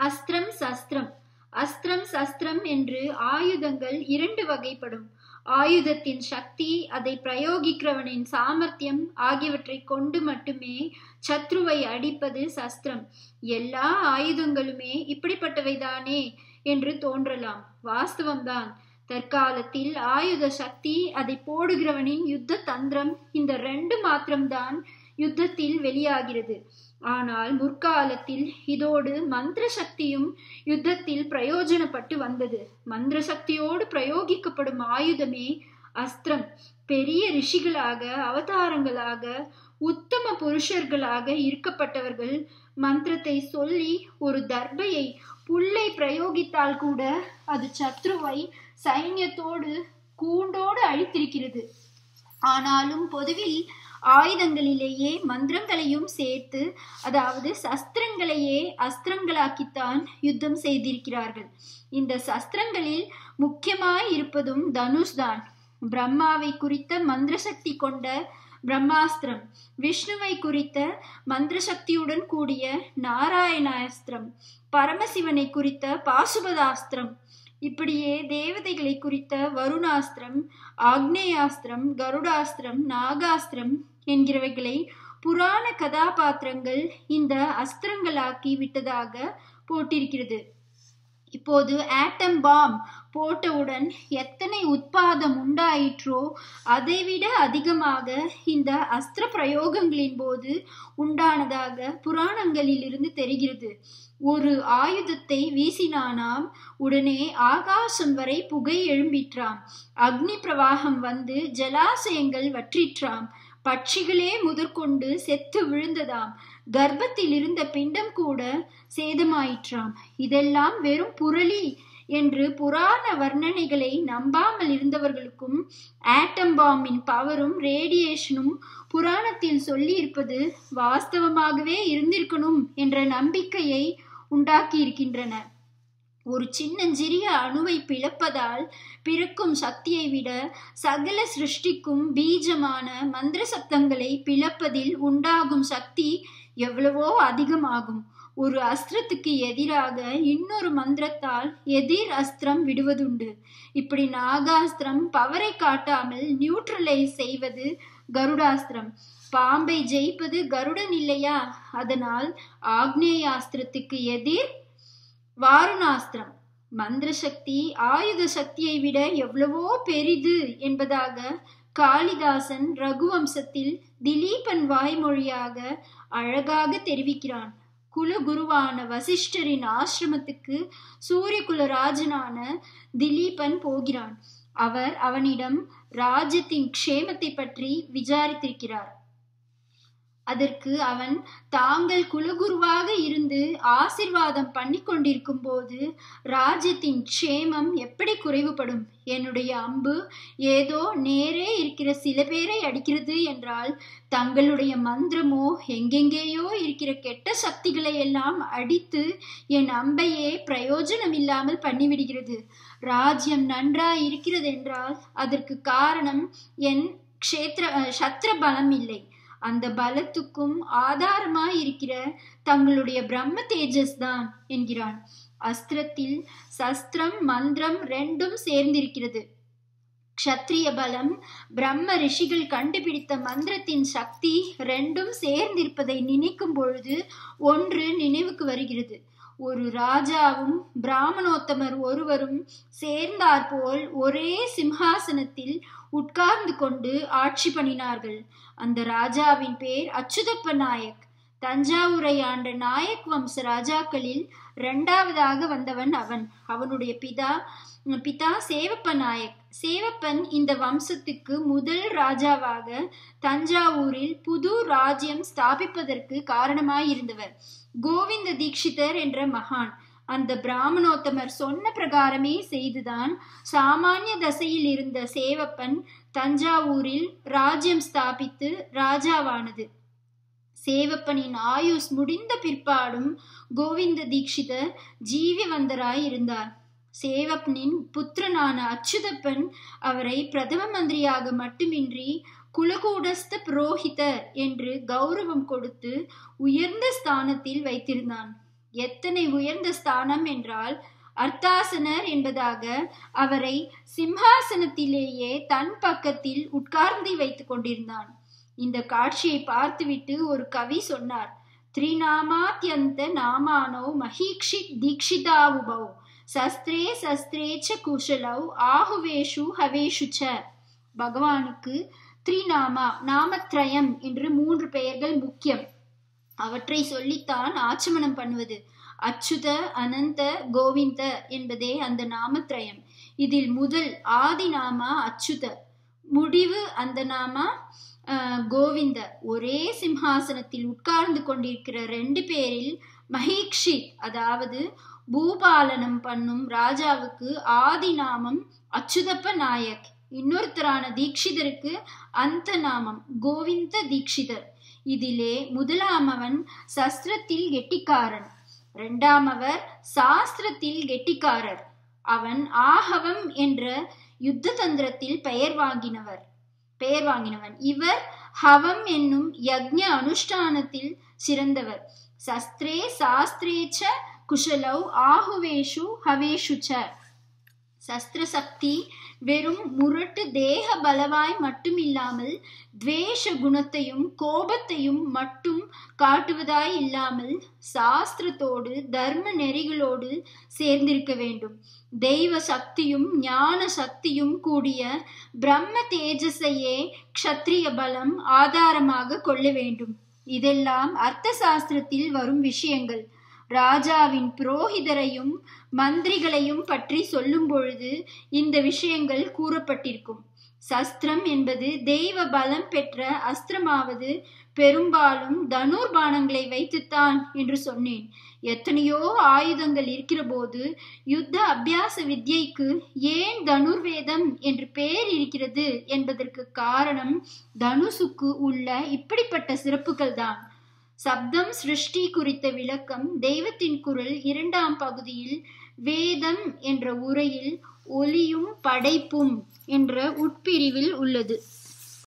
அஸ்திரம் சஸ்திரம். அஸ்திரம் சஸ்திரம் என்று ஆயுதங்கள் இரண்டு வகைப்படும். ஆயுதத்தின் சக்தி, அதை பிரயோகிக்கிறவனின் சாமர்த்தியம் ஆகியவற்றை கொண்டு மட்டுமே சத்ருவை அடிப்பது சஸ்திரம். எல்லா ஆயுதங்களுமே இப்படிப்பட்டவைதானே என்று தோன்றலாம். வாஸ்தவம்தான். தற்காலத்தில் ஆயுத சக்தி, அதை போடுகிறவனின் யுத்த தந்திரம், இந்த ரெண்டு மாத்திரம்தான் யுத்தத்தில் வெளியாகிறது. ஆனால் முற்காலத்தில் இதோடு மந்திர சக்தியும் யுத்தத்தில் பிரயோஜனப்பட்டு வந்தது. மந்திர சக்தியோடு பிரயோகிக்கப்படும் ஆயுதமே அஸ்திரம். பெரிய ரிஷிகளாக, அவதாரங்களாக, உத்தம புருஷர்களாக இருக்கப்பட்டவர்கள் மந்திரத்தை சொல்லி ஒரு தர்பையை, புல்லை பிரயோகித்தால் கூட அது சத்ருவை சைன்யத்தோடு கூண்டோடு அழித்திருக்கிறது. ஆனாலும் பொதுவில் ஆயுதங்களிலேயே மந்திரங்களையும் சேர்த்து, அதாவது சஸ்திரங்களையே அஸ்திரங்களாக்கித்தான் யுத்தம் செய்திருக்கிறார்கள். இந்த சஸ்திரங்களில் முக்கியமாய் இருப்பதும் தனுஷ் தான். பிரம்மாவை குறித்த மந்திர சக்தி கொண்ட பிரம்மாஸ்திரம், விஷ்ணுவை குறித்த மந்திர சக்தியுடன் கூடிய நாராயணாஸ்திரம், பரமசிவனை குறித்த பாசுபதாஸ்திரம், இப்படியே தேவதைகளை குறித்த வருணாஸ்திரம், ஆக்னேயாஸ்திரம், கருடாஸ்திரம், நாகாஸ்திரம் என்கிறவைகளை புராண கதாபாத்திரங்கள் இந்த அஸ்திரங்களாக்கி விட்டதாக போட்டிருக்கிறது. இப்போது ஆட்டம் பாம் போட்டவுடன் எத்தனை உட்பாதம் உண்டாயிற்றோ அதைவிட அதிகமாக இந்த அஸ்திர பிரயோகங்களின் போது உண்டானதாக புராணங்களில் இருந்து தெரிகிறது. ஒரு ஆயுதத்தை வீசினானாம், உடனே ஆகாசம் வரை புகை எழும்பிற்றாம். அக்னி பிரவாகம் வந்து ஜலாசயங்கள் வற்றிற்றாம். பட்சிகளே முதற்கொண்டு செத்து விழுந்ததாம். கர்ப்பத்தில் இருந்த பிண்டம் கூட சேதமாயிற்றாம். இதெல்லாம் வெறும் புரளி என்று புராண வர்ணனைகளை நம்பாமல் இருந்தவர்களுக்கும் ஆட்டம் பாம்பின் பவரும் ரேடியேஷனும் புராணத்தில் சொல்லி இருப்பது வாஸ்தவமாகவே இருந்திருக்கணும் என்ற நம்பிக்கையை உண்டாக்கி இருக்கின்றன. ஒரு சின்னஞ்சிறிய அணுவை பிளப்பதால் பிறக்கும் சக்தியை விட சகல சிருஷ்டிக்கும் பீஜமான மந்திர சப்தங்களை பிளப்பதில் உண்டாகும் சக்தி எவ்வளவோ அதிகமாகும். ஒரு அஸ்திரத்துக்கு எதிராக இன்னொரு மந்திரத்தால் எதிர் அஸ்திரம் விடுவதுண்டு. இப்படி நாகாஸ்திரம் பவரை காட்டாமல் நியூட்ரலைஸ் செய்வது கருடாஸ்திரம். பாம்பை ஜெயிப்பது கருடன் இல்லையா? அதனால் ஆக்னேயாஸ்திரத்துக்கு எதிர் வாருணாஸ்திரம். மந்திர சக்தி ஆயுத சக்தியை விட எவ்வளவோ பெரிது என்பதாக காளிதாசன் ரகுவம்சத்தில் திலீபன் வாய்மொழியாக அழகாக தெரிவிக்கிறான். குலகுருவான வசிஷ்டரின் ஆசிரமத்துக்கு சூரியகுல ராஜனான திலீபன் போகிறான். அவர் அவனிடம் ராஜ்யத்தின் க்ஷேமத்தை பற்றி விசாரித்திருக்கிறார். அதற்கு அவன், தாங்கள் குலகுருவாக இருந்து ஆசிர்வாதம் பண்ணி கொண்டிருக்கும் போது ராஜ்யத்தின் க்ஷேமம் எப்படி குறைவுபடும்? என்னுடைய அம்பு ஏதோ நேரே இருக்கிற சில பேரை அடிக்கிறது என்றால், தங்களுடைய மந்திரமோ எங்கெங்கேயோ இருக்கிற கெட்ட சக்திகளை எல்லாம் அடித்து என் அம்பையே பிரயோஜனம் இல்லாமல் பண்ணிவிடுகிறது. ராஜ்யம் நன்றாய் இருக்கிறது என்றால் அதற்கு காரணம் என் சத்திர பலம் இல்லை, அந்த பலத்துக்கும் ஆதாரமாய் இருக்கிற தங்களுடைய பிரம்ம தேஜஸ் தான் என்கிறான். அஸ்திரத்தில் சஸ்திரம் மந்திரம் ரெண்டும் சேர்ந்திருக்கிறது. க்ஷத்ரிய பலம், பிரம்ம ரிஷிகள் கண்டுபிடித்த மந்திரத்தின் சக்தி ரெண்டும் சேர்ந்திருப்பதை நினைக்கும் பொழுது ஒன்று நினைவுக்கு வருகிறது. ஒரு ராஜாவும் பிராமணோத்தமர் ஒருவரும் சேர்ந்தாற்போல் ஒரே சிம்ஹாசனத்தில் உட்கார்ந்து கொண்டு ஆட்சி பண்ணினார்கள். அந்த ராஜாவின் பேர் அச்சுதப்ப நாயக். தஞ்சாவூரை ஆண்ட நாயக் வம்ச ராஜாக்களில் இரண்டாவதாக வந்தவன் அவன். அவனுடைய பிதா சேவப்ப நாயக். சேவப்பன் இந்த வம்சத்துக்கு முதல் ராஜாவாக தஞ்சாவூரில் புது ராஜ்யம் ஸ்தாபிப்பதற்கு காரணமாயிருந்தவர். கோவிந்த தீக்ஷிதர் என்ற மகான். அந்த பிராமணோத்தமர் சொன்ன பிரகாரமே செய்துதான் சாமானிய தசையில் இருந்த சேவப்பன் தஞ்சாவூரில் ராஜ்யம் ஸ்தாபித்து ராஜாவானது. சேவப்பனின் ஆயுஸ் முடிந்த பிற்பாடும் கோவிந்த தீக்ஷிதர் ஜீவிவந்தராய் இருந்தார். சேவப்பனின் புத்திரனான அச்சுதப்பன் அவரை பிரதம மந்திரியாக மட்டுமின்றி குலகூடஸ்த புரோஹிதர் என்று கௌரவம் கொடுத்து உயர்ந்த ஸ்தானத்தில் வைத்திருந்தான். எத்தனை உயர்ந்த ஸ்தானம் என்றால், அர்த்தாசனர் என்பதாக அவரை சிம்ஹாசனத்திலேயே தன் பக்கத்தில் உட்கார்ந்து வைத்துக் கொண்டிருந்தான். இந்த காட்சியை பார்த்துவிட்டு ஒரு கவி சொன்னார், த்ரிநாமாத்யந்த நாமானோ மஹீக்ஷித் தீக்ஷிதாவுபௌ சஸ்திரே சஸ்திரேச்ச குஷலௌ ஆஹுவேஷு ஹவேஷுச்ச. பகவானுக்கு த்ரிநாமா, நாமத்ரயம் என்று 3 பெயர்கள் முக்கியம். அவற்றை சொல்லித்தான் ஆச்சமனம் பண்ணுவது. அச்சுத, அனந்த, கோவிந்த என்பதே அந்த நாமத்ரயம். இதில் முதல் ஆதி நாமா அச்சுத, முடிவு அந்த நாமா கோவிந்த. ஒரே சிம்ஹாசனத்தில் உட்கார்ந்து கொண்டிருக்கிற 2 பேரில் மஹீக்ஷித், அதாவது பூபாலனம் பண்ணும் ராஜாவுக்கு ஆதி நாமம் அச்சுதப்ப நாயக், இன்னொருத்தரான தீக்ஷிதருக்கு அந்த நாமம் கோவிந்த தீக்ஷிதர். இதிலே முதலாமவன் சஸ்திரத்தில் கெட்டிக்காரன், 2ஆமவர் சாஸ்திரத்தில் கெட்டிக்காரர். அவன் ஆகவம் என்ற யுத்த தந்திரத்தில் பெயர் வாங்கினவன். இவர் ஹவம் என்னும் யக்ஞ அனுஷ்டானத்தில் சிறந்தவர். சஸ்திரே சாஸ்திரேச்ச குஷலௌ ஆஹுவேஷு ஹவேஷுச்ச. சஸ்திர சக்தி வெறும் முரட்டு தேக பலவாய் மட்டும் இல்லாமல் துவேஷ குணத்தையும் கோபத்தையும் மட்டும் காட்டுவதாய் இல்லாமல் சாஸ்திரத்தோடு தர்ம நெறிகளோடு சேர்ந்திருக்க வேண்டும். தெய்வ சக்தியும் ஞான சக்தியும் கூடிய பிரம்ம தேஜஸையே க்ஷத்ரிய பலம் ஆதாரமாக கொள்ள வேண்டும். இதெல்லாம் அர்த்த சாஸ்திரத்தில் வரும் விஷயங்கள். ராஜாவின் புரோகிதரையும் மந்திரிகளையும் பற்றி சொல்லும் பொழுது இந்த விஷயங்கள் கூறப்பட்டிருக்கும். சஸ்திரம் என்பது தெய்வ பலம் பெற்ற அஸ்திரமாவது பெரும்பாலும் தனுர்பானங்களை வைத்துத்தான் என்று சொன்னேன். எத்தனையோ ஆயுதங்கள் இருக்கிற போது யுத்த அபியாச வித்யைக்கு ஏன் தனுர்வேதம் என்று பெயர் இருக்கிறது என்பதற்கு காரணம் தனுசுக்கு உள்ள இப்படிப்பட்ட சிறப்புகள் தான். சப்தம் சிருஷ்டி குறித்த விளக்கம் தெய்வத்தின் குரல் 2ஆம் பகுதியில் வேதம் என்ற உரையில் ஒலியும் படைப்பும் என்ற உட்பிரிவில் உள்ளது.